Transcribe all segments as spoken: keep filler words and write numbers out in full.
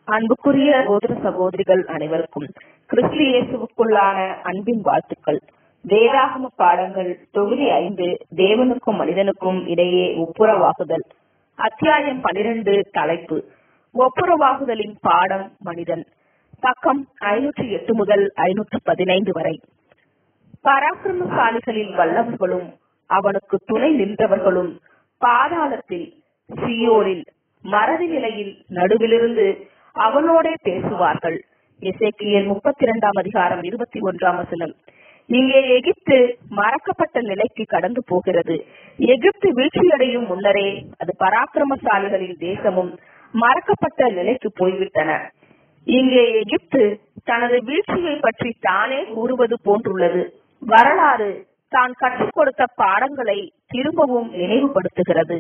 அன்புக்குரிய சகோதர சகோதரிகள் அனைவருக்கும் கிறிஸ்து இயேசுவுக்குள்ளான அன்பின் வாழ்த்துக்கள். வேதாகம பாடங்கள் தொகுதி ஐந்து, தேவனுக்கும் மனிதனுக்கும் இடையே ஒப்புரவாகுதல். அத்தியாயம் பனிரெண்டு. தலைப்பு ஒப்புரவாகுதலின் பாடம் மனிதன். பக்கம் ஐநூற்றி எட்டு முதல் ஐநூற்று பதினைந்து வரை. பராக்கிரமசாலிகளில் வல்லவர்களும் அவனுக்கு துணை நின்றவர்களும் பாதாளத்தில், சியோனில், மறதி நிலையில் நடுவிலிருந்து அவனோடே பேசுவார்கள். எசேக்கியேல் முப்பத்தி இரண்டாம் அதிகாரம் இருபத்தி ஒன்றாம் வசனம். இங்கே எகிப்து மறக்கப்பட்ட நிலைக்கு கடந்து போகிறது. எகிப்து வீழ்ச்சியடையும் முன்னரே அது பராக்கிரமசாலிகளின் தேசமும் மறக்கப்பட்ட நிலைக்கு போய்விட்டன. இங்கே எகிப்து தனது வீழ்ச்சியை பற்றி தானே கூறுவது போன்றுள்ளது. வரலாறு தான் கற்றுக் கொடுத்த பாடங்களை திரும்பவும் நினைவுபடுத்துகிறது.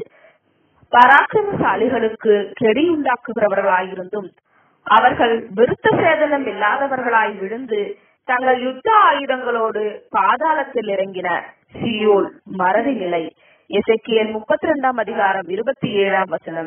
பராக்கிரமசாலிகளுக்கு கெடியுண்டாக்குகிறவர்களாயிருந்தும் அவர்கள் விருத்த சேதனம் இல்லாதவர்களாய் விழுந்து தங்கள் யுத்த ஆயுதங்களோடு பாதாளத்தில் இறங்கின. சியோல், மறதி நிலை. எசேக்கியேல் முப்பத்தி இரண்டாம் அதிகாரம் இருபத்தி ஏழாம் வசனம்.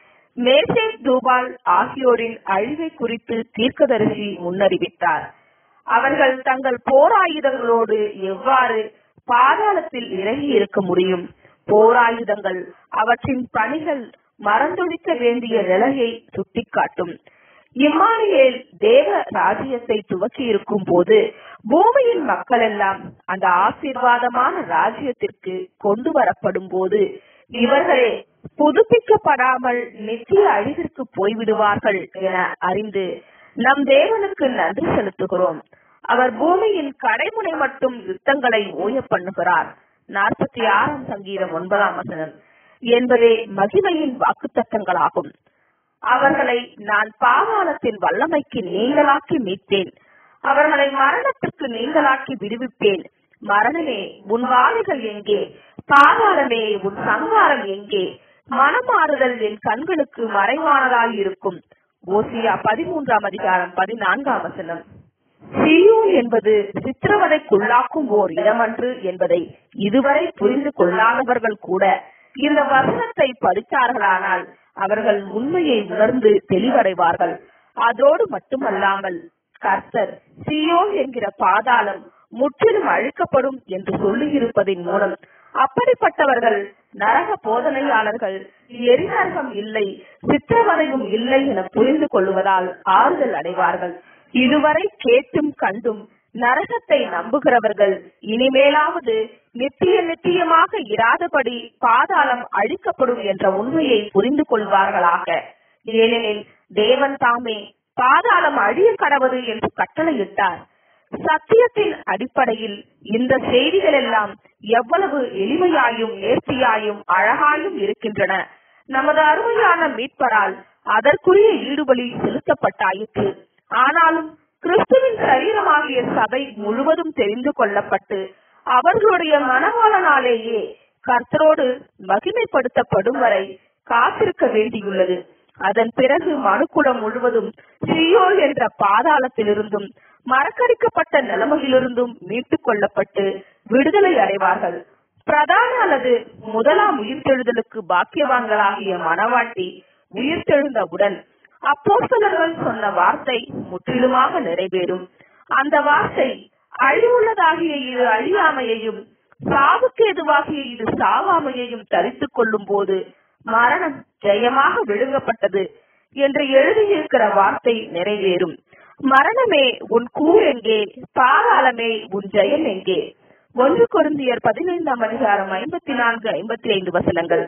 மேசேக், தூபால் ஆகியோரின் அழிவை குறித்து தீர்க்கதரிசி முன்னறிவித்தார். அவர்கள் தங்கள் போராயுதங்களோடு எவ்வாறு பாதாளத்தில் இறங்கி இருக்க முடியும்? போராயுதங்கள் அவற்றின் பணிகள் மறந்தொழிக்க வேண்டிய நிலையை சுட்டிக்காட்டும். இம்மானுவேல் தேவ ராஜ்யத்தை துவக்கி இருக்கும் போது பூமியின் மக்கள் எல்லாம் அந்த ஆசீர்வாதமான ராஜ்யத்திற்கு கொண்டு வரப்படும் போது இவர்களே புதுப்பிக்கப்படாமல் நித்திய அழிவிற்கு போய்விடுவார்கள் என அறிந்து நம் தேவனுக்கு நன்றி செலுத்துகிறோம். அவர் பூமியின் கடைமுனை மட்டும் யுத்தங்களை ஓய பண்ணுகிறார். நாற்பத்தி ஆறாம் சங்கீதம் ஒன்பதாம் வசனம் என்பதே மகிமையின் வாக்குத்தத்தங்களாகும். அவர்களை நான் பாதாளத்தின் வல்லமைக்கு நீங்களாக்கி மீட்பேன். அவர்களை மரணத்திற்கு நீங்களாக்கி விடுவிப்பேன். மரணமே, உன் வாளிகள் எங்கே? பாதாளமே, உன் சங்காரம் எங்கே? மனமாறுதல் என் கண்களுக்கு மறைவானதாய் இருக்கும். ஓசியா பதிமூன்றாம் அதிகாரம் பதினான்காம் வசனம். சியோன் என்பது சித்திரவதைக்குள்ளாக்கும் ஓர் இடமன்று என்பதை இதுவரை புரிந்து கொள்ளாதவர்கள் கூட இந்த வசனத்தை படித்தார்களானால் அவர்கள் உண்மையை உணர்ந்து தெளிவடைவார்கள். அதோடு மட்டுமல்லாமல் கர்த்தர் சியோன் என்கிற பாதாளம் முற்றிலும் அழிக்கப்படும் என்று சொல்லி இருப்பதின் மூலம் அப்படிப்பட்டவர்கள் நரக போதனையாளர்கள், எரிநரகம் இல்லை, சித்திரவதையும் இல்லை என புரிந்து கொள்வதால் ஆறுதல் அடைவார்கள். இதுவரை கேட்டும் கண்டும் நரகத்தை நம்புகிறவர்கள் இனிமேலாவது நித்திய நித்தியமாக இராதபடி பாதாளம் அழிக்கப்படும் என்ற உண்மையை புரிந்து கொள்வார்களாக. ஏனெனில் தேவன் தாமே பாதாளம் அழிய கடவது என்று கட்டளையிட்டார். சத்தியத்தின் அடிப்படையில் இந்த செய்திகள் எல்லாம் எவ்வளவு எளிமையாயும் நேர்த்தியாயும் அழகாயும் இருக்கின்றன. நமது அருமையான மீட்பரால் அதற்குரிய ஈடுபலி செலுத்தப்பட்டாயிற்று. ஆனாலும் கிறிஸ்துவின் சரீரமாகிய சபை முழுவதும் தெரிந்து கொள்ளப்பட்டு அவர்களுடைய மனவாளனாலேயே கர்த்தரோடு மகிமைப்படுத்தப்படும் வரை காத்திருக்க வேண்டியுள்ளது. அதன் பிறகு மனுக்குலம் முழுவதும் சியோல் என்ற பாதாளத்திலிருந்தும் மறக்கடிக்கப்பட்ட நிலைமையிலிருந்தும் மீட்டுக் கொள்ளப்பட்டு விடுதலை அடைவார்கள். பிரதான அல்லது முதலாம் உயிர்த்தெழுதலுக்கு பாக்கியவான்களாகிய மனவாட்டி உயிர்த்தெழுந்தவுடன் அப்போஸ்தலர்கள் சொன்ன வார்த்தை முற்றிலுமாக நிறைவேறும். அந்த வார்த்தை அழிவுள்ளதாகிய இது அழியாமையையும் சாவுக்கு எதுவாகிய இது சாவாமையையும் தரித்துக் கொள்ளும் போது மரணம் ஜெயமாக விழுங்கப்பட்டது என்று எழுதியிருக்கிற வார்த்தை நிறைவேறும். மரணமே, உன் கூர் எங்கே? பாதாளமே, உன் ஜெயம் எங்கே? ஒன்று கொரிந்தியர் பதினைந்தாம் அதிகாரம் ஐம்பத்தி நான்கு ஐம்பத்தி ஐந்து வசனங்கள்.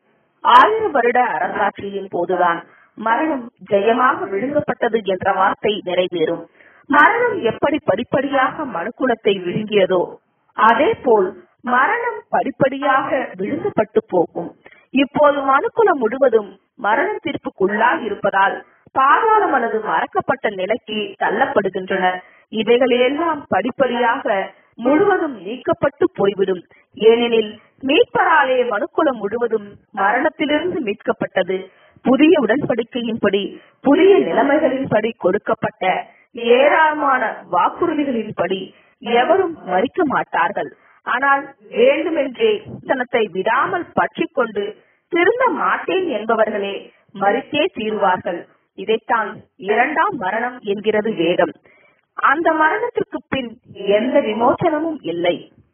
ஆயிரம் வருட அரசாட்சியின் போதுதான் மரணம் ஜெயமாக விழுங்கப்பட்டது என்ற வார்த்தை நிறைவேறும். மரணம் எப்படி படிப்படியாக மனுக்குலத்தை விழுங்கியதோ அதே போல் மரணம் படிப்படியாக விழுங்கப்பட்டு போகும். இப்போது மனுக்குலம் முழுவதும் மரண தீர்ப்புக்குள்ளாக இருப்பதால் பாதாளம் அல்லது மறக்கப்பட்ட நிலைக்கு தள்ளப்படுகின்றனர். இவைகளெல்லாம் படிப்படியாக முழுவதும் நீக்கப்பட்டு போய்விடும். ஏனெனில் மீட்பராலே மனுக்குலம் முழுவதும் மரணத்திலிருந்து மீட்கப்பட்டது. புதிய உடன்படிக்கையின்படி, புதிய நிலைமைகளின்படி கொடுக்கப்பட்ட ஏராளமான வாக்குறுதிகளின்படி எவரும் மறிக்க மாட்டார்கள். ஆனால் வேண்டுமென்றே தனத்தை விடாமல் பற்றி கொண்டு திருந்த மாட்டேன் என்பவர்களே மறித்தே தீருவார்கள். இதைத்தான் இரண்டாம் மரணம் என்கிறது வேதம். அந்த மரணத்திற்கு பின் எந்த விமோசனமும் இல்லை.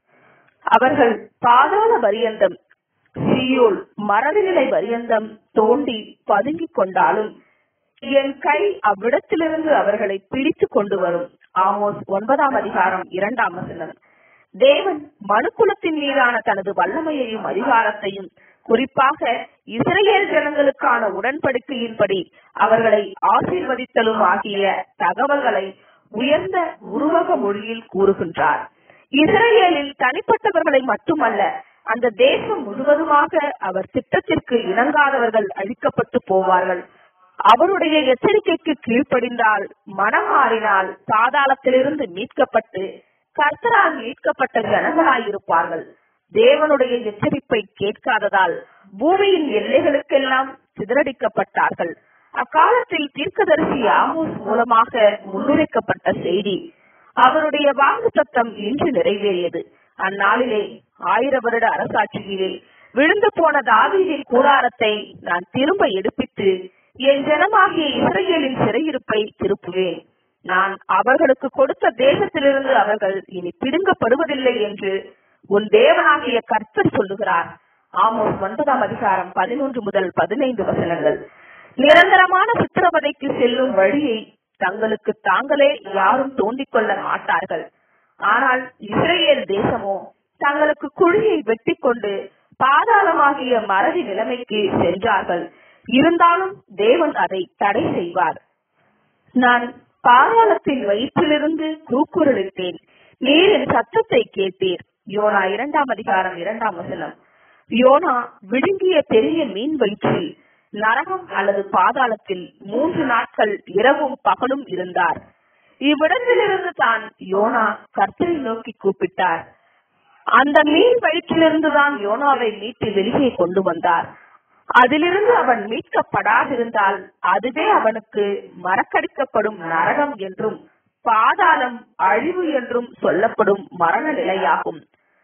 அவர்கள் பாதாள பரியந்தம், சீயோல் மரணநிலை பரியந்தம் தோண்டி பதுங்கிக் கொண்டாலும் என் கை அவ்விடத்திலிருந்து அவர்களை பிடித்து கொண்டு வரும். ஆமோஸ் ஒன்பதாம் அதிகாரம் இரண்டாம் வசனம். தேவன் மனுக்குலத்தின் மீதான தனது வல்லமையையும் அதிகாரத்தையும், குறிப்பாக இஸ்ரவேல் ஜனங்களுக்கான உடன்படிக்கையின்படி அவர்களை ஆசீர்வதித்தலும் ஆகிய தகவல்களை உயர்ந்த உருவக மொழியில் கூறுகின்றார். இஸ்ரவேலில் தனிப்பட்டவர்களை மட்டுமல்ல, அந்த தேசம் முழுவதுமாக அவர் திட்டத்திற்கு இணங்காதவர்கள் அழிக்கப்பட்டு போவார்கள். அவருடைய எச்சரிக்கைக்கு கீழ்ப்படிந்தால், மனம் மாறினால், பாதாளத்திலிருந்து மீட்கப்பட்டு கர்த்தரால் மீட்கப்பட்ட ஜனங்களாயிருப்பார்கள். தேவனுடைய எச்சரிப்பை கேட்காததால் பூமியின் எல்லைகளுக்கெல்லாம் சிதறடிக்கப்பட்டார்கள். அக்காலத்தில் தீர்க்கதரிசி ஆமோஸ் மூலமாக முன்னுரைக்கப்பட்ட செய்தி, அவருடைய வாக்கு சத்தம் இன்று நிறைவேறியது. அந்நாளிலே ஆயிர வருட அரசாட்சியிலே விழுந்து போன தாவீதின் கூடாரத்தை நான் திரும்ப எடுப்பித்து என் ஜனமாகிய இஸ்ரவேலின் சிறையிருப்பை திருப்புவேன். நான் அவர்களுக்கு கொடுத்த தேசத்திலிருந்து அவர்கள் இனி பிடுங்கப்படுவதில்லை என்று உன் தேவனாகிய கர்த்தர் சொல்லுகிறார். ஆமோஸ் ஒன்பதாம் அதிகாரம் பதினொன்று முதல் பதினைந்து வசனங்கள். நிரந்தரமான சித்திரவதைக்கு செல்லும் வழியை தங்களுக்கு தாங்களே யாரும் தோண்டிக் கொள்ள மாட்டார்கள். ஆனால் இஸ்ரவேல் தேசமோ தங்களுக்கு குழியை வெட்டி கொண்டு பாதாளமாகிய மறதி நிலைமைக்கு சென்றார்கள். இருந்தாலும் தேவன் அதை தடை செய்வார். நான் பாதாளத்தின் வயிற்றிலிருந்து கூக்குரலிட்டேன், நீர் என் சத்தத்தை கேட்டீர். யோனா இரண்டாம் அதிகாரம் இரண்டாம் வசனம். யோனா விழுங்கிய பெரிய மீன் வயிற்றில், நரகம் அல்லது பாதாளத்தில் மூன்று நாட்கள் இரவும் பகலும் இருந்தார். இவ்விடத்திலிருந்து தான் யோனா கர்த்தரை நோக்கி கூப்பிட்டார். அந்த மீன் வயிற்றிலிருந்துதான் யோனாவை மீட்டு வெளியே கொண்டு வந்தார். அதிலிருந்து அவன் மீட்கப்படாதிருந்தால் அதுவே அவனுக்கு மறக்கடிக்கப்படும் நரகம் என்றும் பாதாளம் அழிவு என்றும் சொல்லப்படும் மரண நிலையாகும்.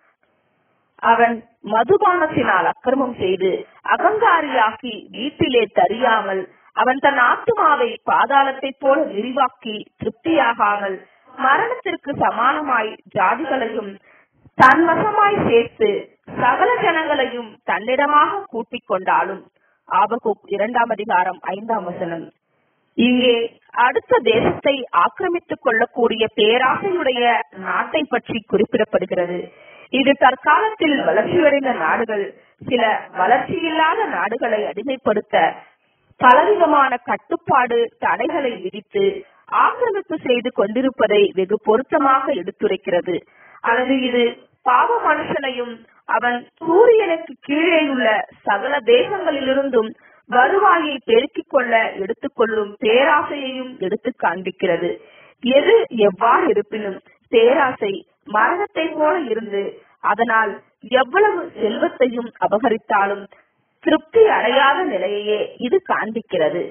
அவன் மதுபானத்தினால் அக்கிரமம் செய்து அகங்காரியாக்கி வீட்டிலே தறியாமல், அவன் தன் ஆத்துமாவை பாதாளத்தை போல விரிவாக்கி திருப்தியாகாமல் மரணத்திற்கு சமானமாய் ஜாதிகளையும் தன்வசமாய் சேர்த்து சகல ஜனங்களையும் தன்னிடமாக கூட்டிக் கொண்டாலும். ஆபகுக் இரண்டாம் அதிகாரம் ஐந்தாம் வசனம். இங்கே அடுத்த தேசத்தை ஆக்கிரமித்துக் கொள்ளக்கூடிய பேராசையுடைய நாட்டை பற்றி குறிப்பிடப்படுகிறது. இது தற்காலத்தில் வளர்ச்சியடைந்த நாடுகள் சில வளர்ச்சியில்லாத நாடுகளை அடிமைப்படுத்த பலவிதமான கட்டுப்பாடு தடைகளை விதித்து ஆக்கிரமிப்பு செய்து கொண்டிருப்பதை வெகு பொருத்தமாக எடுத்துரைக்கிறது. அல்லது இது பாவ மனுஷனையும் அவன் சூரியனுக்கு கீழே உள்ள சகல தேசங்களிலிருந்தும் வருவாயை பெருக்கிக் கொள்ள எடுத்துக்கொள்ளும் பேராசையையும் எடுத்து காண்பிக்கிறது. எது எவ்வாறு இருப்பினும் பேராசை மரணத்தை போல இருந்து அதனால் எவ்வளவு செல்வத்தையும் அபகரித்தாலும் திருப்தி அடையாத நிலையையே இது காண்பிக்கிறது.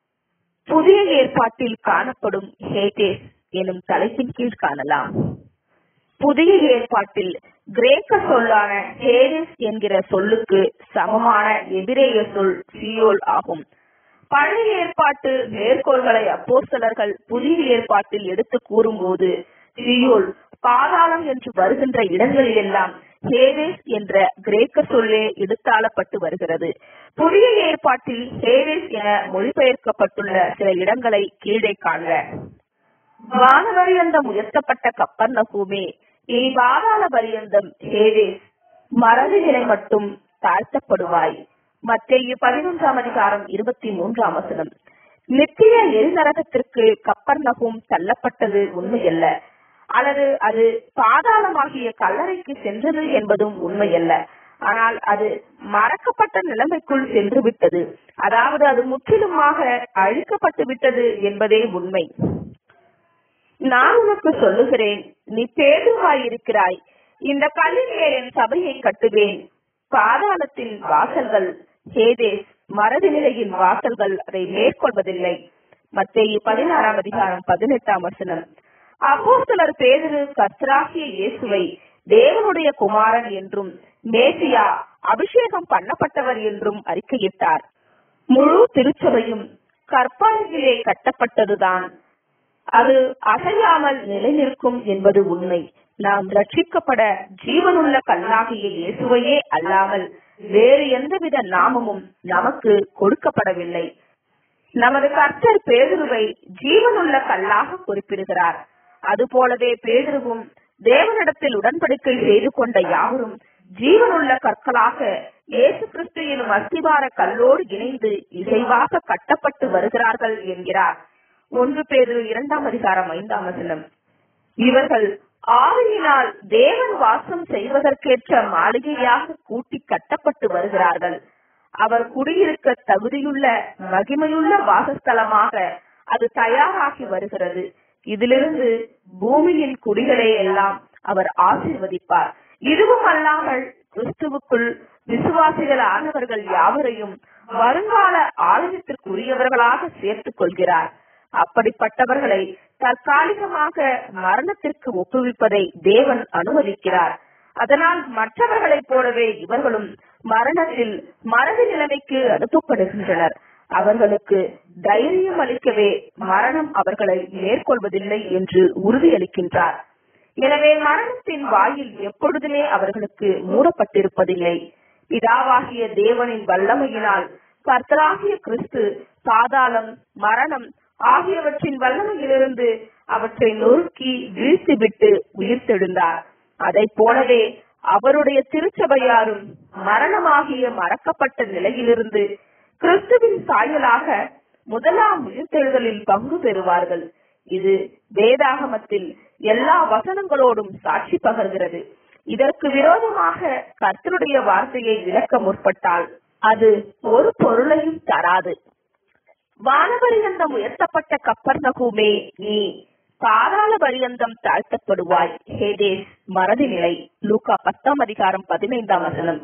புதிய ஏற்பாட்டில் காணப்படும் ஹேடேஸ் எனும் தலைப்பின் கீழ் காணலாம். புதிய ஏற்பாட்டில் கிரேக்க சொல்லான ஹேடேஸ் என்கிற சொல்லுக்கு சமமான எபிரேய சொல் சியோல் ஆகும். பழைய ஏற்பாட்டு மேற்கோள்களை அப்போஸ்தலர்கள் புதிய ஏற்பாட்டில் எடுத்து கூறும்போது சியோல் பாதாளம் என்று வருகின்ற இடங்களில் எல்லாம் ஹேடேஸ் என்ற கிரேக்க சொல்லே எடுத்தாளப்பட்டு வருகிறது. புதிய ஏற்பாட்டில் ஹேடேஸ் என மொழிபெயர்க்கப்பட்டுள்ள சில இடங்களை கீழே காண்க. வானபரியந்தம் உயர்த்தப்பட்ட கப்பர்நகூமே, இனி பாதாள பரியந்தம் ஹேடேஸ் மறதி நிலை மட்டும் தாழ்த்தப்படுவாய். மத்தேயு பதினொன்றாம் அதிகாரம் இருபத்தி மூன்றாம் வசனம். நித்திய எரிநரகத்திற்கு கப்பர்நகூம் தள்ளப்பட்டது உண்மையல்ல, அல்லது அது பாதாளமாகிய கல்லறைக்கு சென்றது என்பதும் உண்மையல்ல. ஆனால் அது மறக்கப்பட்ட நிலைமைக்குள் சென்று விட்டது, அதாவது அது முற்றிலுமாக அழிக்கப்பட்டு விட்டது என்பதே உண்மை. நான் உனக்கு சொல்லுகிறேன், நீ பேதுருவாய் இருக்கிறாய், இந்த கல்லின் மேல் என் சபையை கட்டுவேன். பாதாளத்தின் வாசல்கள், ஹேடேஸ் மறதி நிலையின் வாசல்கள் அதை மேற்கொள்வதில்லை. மத்தேயு பதினாறாம் அதிகாரம் பதினெட்டாம் வசனம். அப்போஸ்தலர் பேதுரு கர்த்தராகிய இயேசுவை தேவனுடைய குமாரன் என்றும் மேசியா அபிஷேகம் பண்ணப்பட்டவர் என்றும் அறிக்கையிட்டார். முழு திருச்சபையும் கற்பாறையிலே கட்டப்பட்டதுதான். அது அசையாமல் நிலைநிற்கும் என்பது உண்மை. நாம் ரட்சிக்கப்பட ஜீவனுள்ள கல்லாகிய இயேசுவையே அல்லாமல் வேறு எந்தவித நாமமும் நமக்கு கொடுக்கப்படவில்லை. நமது கர்த்தர் பேதுருவை ஜீவனுள்ள கல்லாக குறிப்பிடுகிறார். அதுபோலவே பேதுருவும் தேவனிடத்தில் உடன்படிக்கை செய்து கொண்ட யாவரும் ஜீவனுள்ள கற்களாக இயேசு கிறிஸ்து எனும் அஸ்திவார கல்லோடு இணைந்து இசைவாக கட்டப்பட்டு வருகிறார்கள் என்கிறார். ஒன்று பேதுரு இரண்டாம் அதிகாரம் ஐந்தாம் வசனம். இவர்கள் ஆவியினால் தேவன் வாசம் செய்வதற்கேற்ற மாளிகையாக கூட்டி கட்டப்பட்டு வருகிறார்கள். அவர் குடியிருக்க தகுதியுள்ள மகிமையுள்ள வாசஸ்தலமாக அது தயாராகி வருகிறது. இதிலிருந்து பூமியின் குடிகளை எல்லாம் அவர் ஆசீர்வதிப்பார். இதுவும் அல்லாமல் கிறிஸ்துவுக்குள் விசுவாசிகள் ஆனவர்கள் யாவரையும் வருங்கால ஆலயத்திற்குரியவர்களாக சேர்த்துக் கொள்கிறார். அப்படிப்பட்டவர்களை தற்காலிகமாக மரணத்திற்கு ஒப்புவிப்பதை தேவன் அனுமதிக்கிறார். அதனால் மற்றவர்களைப் போலவே இவர்களும் மரணத்தில் மரண நிலைமைக்கு அனுப்பப்படுகின்றனர். அவர்களுக்கு தைரியம் அளிக்கவே மரணம் அவர்களை மேற்கொள்வதில்லை என்று உறுதியளிக்கின்றார். எனவே மரணத்தின் வாயில் எப்பொழுதுமே அவர்களுக்கு மூடப்பட்டிருப்பதில்லை. பிதாவாகிய தேவனின் வல்லமையினால் கர்த்தராகிய கிறிஸ்து பாதாளம், மரணம் ஆகியவற்றின் வல்லமையிலிருந்து அவற்றை நொறுக்கி வீழ்த்திவிட்டு உயிர்த்தெழுந்தார். அதை போலவே அவருடைய திருச்சபையாரும் மரணமாகிய மறக்கப்பட்ட நிலையிலிருந்து கிறிஸ்துவின் சாயலாக முதலாம் உயிர்த்தெழுதலில் பங்கு பெறுவார்கள். இது வேதாகமத்தில் எல்லா வசனங்களோடும் சாட்சி பகர்கிறது. இதற்கு விரோதமாக கர்த்தருடைய வார்த்தையை விளக்க முற்பட்டால் அது ஒரு பொருளையும் தராது. வானபரியந்தம் உயர்த்தப்பட்ட கப்பர்நகூமே, நீ பாதாள பரியந்தம் தாழ்த்தப்படுவாய். ஹேதேஸ் மறதி நிலை. லூக்கா பத்தாம் அதிகாரம் பதினைந்தாம் வசனம்.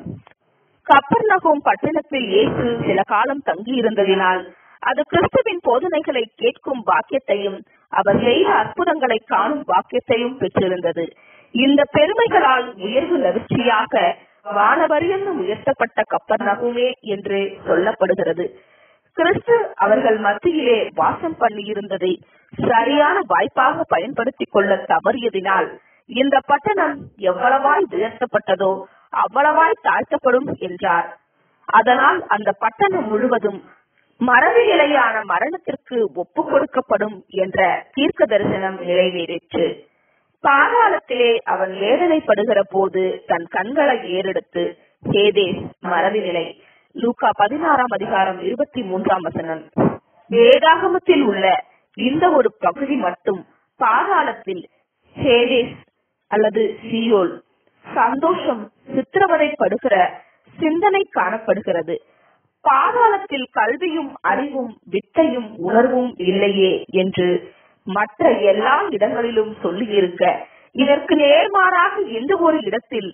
கப்பர்நகூம் பட்டணத்தில் இயேசு சில காலம் தங்கி இருந்ததினால் அது கிறிஸ்துவின் போதனைகளை கேட்கும் பாக்கியத்தையும் அவர் செய்த அற்புதங்களை காணும் பாக்கியத்தையும் பெற்றிருந்தது. இந்த பெருமைகளால் உயர்வு நவிற்சியாக வானபரியந்தம் உயர்த்தப்பட்ட கப்பர்நகூமே என்று சொல்லப்படுகிறது. கிறிஸ்து அவர்கள் மத்தியிலே வாசம் பண்ணியிருந்ததை சரியான வாய்ப்பாக பயன்படுத்திக் கொள்ள தவறியதினால் இந்த பட்டணம் எவ்வளவாய் உயர்த்தப்பட்டதோ அவ்வளவாய் தாழ்த்தப்படும் என்றார். அதனால் அந்த பட்டணம் முழுவதும் மறதி நிலையான மரணத்திற்கு ஒப்பு கொடுக்கப்படும் என்ற தீர்க்க தரிசனம் நிறைவேறிற்று. பாதாளத்திலே அவன் வேதனைப்படுகிற போது தன் கண்களை ஏறெடுத்து ஹேதேஸ் மறதி நிலை. லூக்கா பதினாறாம் அதிகாரம் இருபத்தி மூன்றாம் வசனம். வேதாகமத்தில் உள்ள இந்த ஒரு பகுதி மட்டும் பாதாளத்தில் ஹேதேஸ் அல்லது சியோல் சந்தோஷம் சித்திரவதைப்படுகிற சிந்தனை காணப்படுகிறது. பாதாளத்தில் கல்வியும் அறிவும் வித்தையும் உணர்வும் இல்லையே என்று மற்ற எல்லா இடங்களிலும் சொல்லி இருக்க, இதற்கு நேர்மாறாக எந்த ஒரு இடத்தில்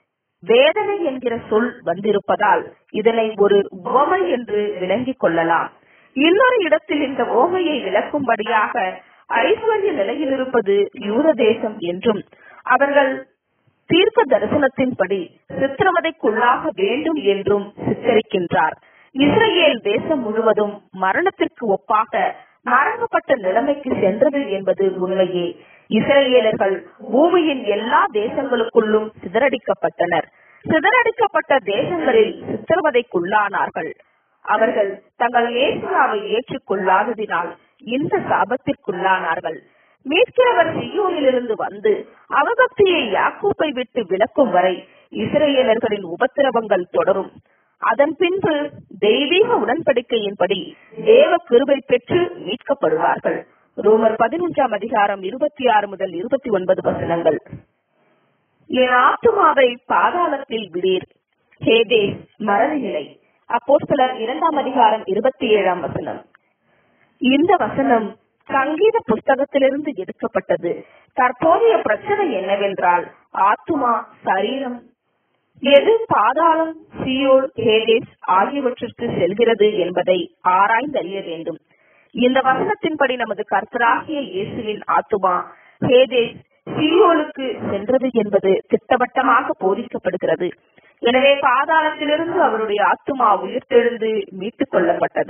வேதனை என்கிற சொல் வந்திருப்பதால் இதனை ஒரு உவமை என்று விளங்கிக் கொள்ளலாம். இன்னொரு இடத்தில் இந்த உவமையை விளக்கும்படியாக ஐஸ்வர்ய நிலையில் இருப்பது யூத தேசம் என்றும் அவர்கள் தீர்க்க தரிசனத்தின்படி சித்திரவதைக்குள்ளாக வேண்டும் என்றும் சித்தரிக்கின்றார். இஸ்ரேல் தேசம் முழுவதும் மரணத்திற்கு ஒப்பாக மறக்கப்பட்ட நிலைமைக்கு சென்றது என்பது உண்மையே. இஸ்ரேலர்கள் பூமியின் எல்லா தேசங்களுக்குள்ளும் சிதறடிக்கப்பட்டனர். சிதறடிக்கப்பட்ட தேசங்களில் சித்திரவதைக்குள்ளானார்கள். அவர்கள் தங்கள் மேசியாவை ஏற்றுக்கொள்ளாததினால் இந்த சாபத்திற்குள்ளானார்கள். மீட்கிறவர் சீயோனிலிருந்து வந்து அவபக்தியை யாக்கோபை விட்டு விலக்கும் வரை இஸ்ரேலர்களின் உபத்திரவங்கள் தொடரும். அதன் பின்பு தெய்வீக உடன்படிக்கையின்படி தேவ கிருபை பெற்று மீட்கப்படுவார்கள். ரோமர் பதினொன்றாம் அதிகாரம் இருபத்தி ஆறு முதல் இருபத்தி ஒன்பது வசனங்கள். என் ஆத்துமாவை பாதாளத்தில் விடீர். ஹேதேஸ் மறதி நிலை. அப்போஸ்தலர் இரண்டாம் அதிகாரம் இருபத்தி ஏழாம் வசனம். இந்த வசனம் சங்கீத புஸ்தகத்திலிருந்து எடுக்கப்பட்டது. தற்போதைய பிரச்சனை என்னவென்றால் ஆத்துமா, சரீரம் எது பாதாளம், சியோல், ஹேதேஸ் ஆகியவற்றிற்கு செல்கிறது என்பதை ஆராய்ந்து அறிய வேண்டும். இந்த வசனத்தின்படி நமது கர்த்தராகிய இயேசுவின் ஆத்துமா ஹேதேஸ், சியோலுக்கு சென்றது என்பது திட்டவட்டமாக போதிக்கப்படுகிறது. எனவே பாதாளத்திலிருந்து அவருடைய ஆத்துமா உயிர்த்தெழுந்து மீட்டுக் கொள்ளப்பட்டது.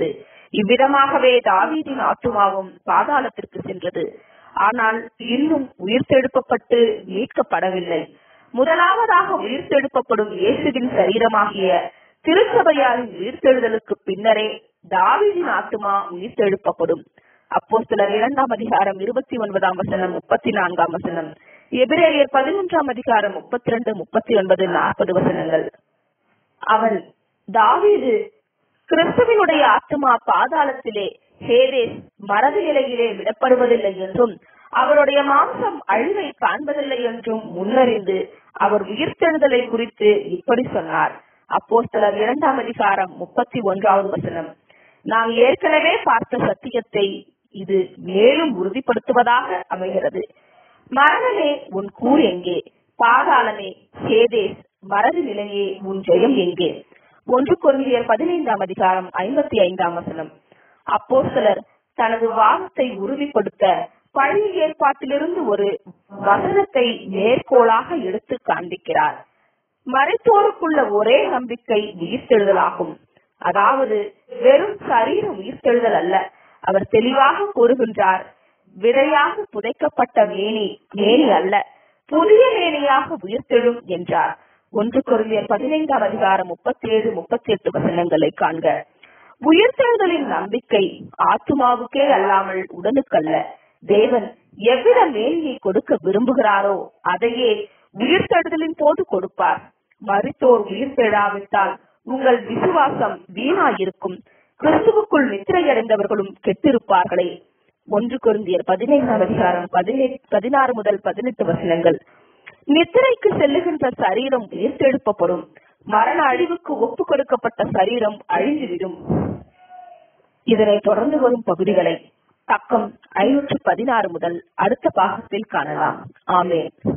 இவ்விதமாகவே தாவீதின் ஆத்துமாவும் பாதாளத்திற்கு சென்றது. ஆனால் இன்னும் உயிர்த்தெழுப்பப்பட்டு மீட்கப்படவில்லை. முதலாவதாக உயிர்த்தெழுப்பப்படும் இயேசுவின் சரீரமாகிய திருச்சபையாரின் உயிர்த்தெழுதலுக்கு பின்னரே தாவீதின் ஆத்துமா உயிர்த்தெழுப்பப்படும். அப்போஸ்தலர் இரண்டாம் அதிகாரம் இருபத்தி ஒன்பதாம் வசனம், முப்பத்தி நான்காம் வசனம், எபிரேயர் பதினொன்றாம் அதிகாரம் முப்பத்தி ரெண்டு, முப்பத்தி ஒன்பது, நாற்பது வசனங்கள். அவன் தாவீது கிறிஸ்துவினுடைய ஆத்துமா பாதாளத்திலே ஹேதேஸ் மரபு நிலையிலே விடப்படுவதில்லை என்றும் அவருடைய மாம்சம் அழிவை காண்பதில்லை என்றும் முன்னறிந்து அவர் உயிர்த்தெழுதலை குறித்து இப்படி சொன்னார். அப்போஸ்தலர் இரண்டாம் அதிகாரம் முப்பத்தி ஒன்றாவது வசனம். நாம் ஏற்கனவே பார்த்த சத்தியத்தை இது மேலும் உறுதிப்படுத்துவதாக அமைகிறது. மரணமே உன் கூர் எங்கே? பாதாளமே ஹேதேஸ் மரபு நிலையே உன் ஜெயம் எங்கே? ஒன்று கொரிந்தியர் பதினைந்தாம் அதிகாரம் ஐம்பத்தி ஐந்தாம் வசனம். அப்போஸ்தலர் தனது வாதத்தை உறுதிப்படுத்த பழைய ஏற்பாட்டிலிருந்து ஒரு வசனத்தை மேற்கோளாக எடுத்து காண்பிக்கிறார். மரித்தோருக்குள்ள ஒரே நம்பிக்கை உயிர்த்தெழுதலாகும். அதாவது வெறும் சரீர உயிர்த்தெழுதல் அல்ல. அவர் தெளிவாக கூறுகின்றார், விரையாக புதைக்கப்பட்ட மேனி மேனி அல்ல, புதிய மேனியாக உயிர்த்தெழும் என்றார். ஒன்று கொரிந்தியர் பதினைந்தாம் அதிகாரம் முப்பத்தி ஏழு முப்பத்தி எட்டு வசனங்களை காண்க. உயிர்த்தெழுதலின் நம்பிக்கை ஆத்துமாவுக்கே அல்லாமல் உடலுக்கல்ல. தேவன் எவ்வித மேன்மையை கொடுக்க விரும்புகிறாரோ அதையே உயிர்த்தெழுதலின் போது கொடுப்பார். மரித்தோர் உயிர்த்தெழாவிட்டால் உங்கள் விசுவாசம் வீணாயிருக்கும். கிறிஸ்துவுக்குள் நித்திரையடைந்தவர்களும் கெட்டிருப்பார்களே. ஒன்று கொரிந்தியர் பதினைந்தாம் அதிகாரம் பதினாறு முதல் பதினெட்டு வசனங்கள். நித்திரைக்கு செல்லுகின்ற சரீரம் உயிர்த்தெழுப்பப்படும். மரண அழிவுக்கு ஒப்பு கொடுக்கப்பட்ட சரீரம் அழிந்துவிடும். இதனை தொடர்ந்து வரும் பகுதிகளை பக்கம் ஐநூற்று பதினாறு முதல் அடுத்த பாகத்தில் காணலாம். ஆமென்.